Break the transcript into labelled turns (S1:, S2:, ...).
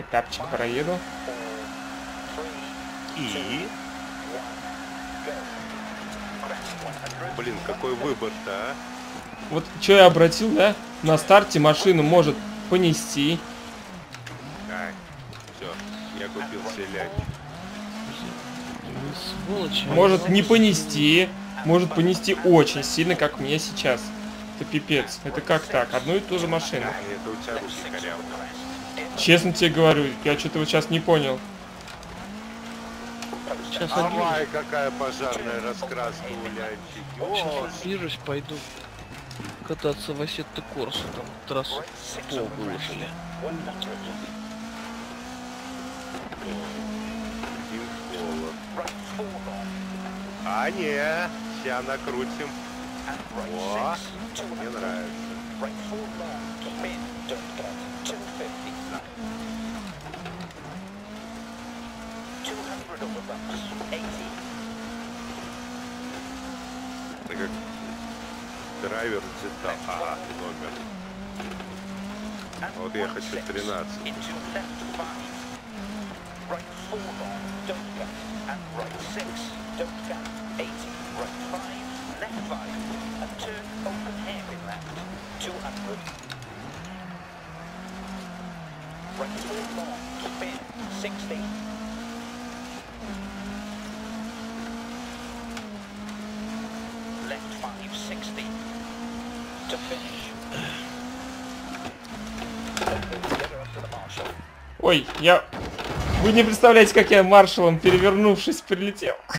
S1: Тапчик проеду.
S2: И... Блин, какой выбор-то, а?
S1: Вот что я обратил, да? На старте машину может понести.
S2: Так, все, я купил селянь.
S3: Сволочи.
S1: Может не понести. Может понести очень сильно, как мне сейчас. Это пипец. Это как так? Одну и ту же машину.
S2: Это у тебя руки корявые.
S1: Честно тебе говорю, я что-то вот сейчас не понял.
S3: Сейчас
S2: Ай, какая пожарная раскраска у Лянчики. О,
S3: отбижусь, пойду кататься в Ассетто Корсо, там трассу пол выложили.
S2: А не, сейчас накрутим. О, мне нравится. Это как драйвер где-то, номер. Вот я хочу 13.
S1: Ой, вы не представляете, как я маршалом, перевернувшись, прилетел.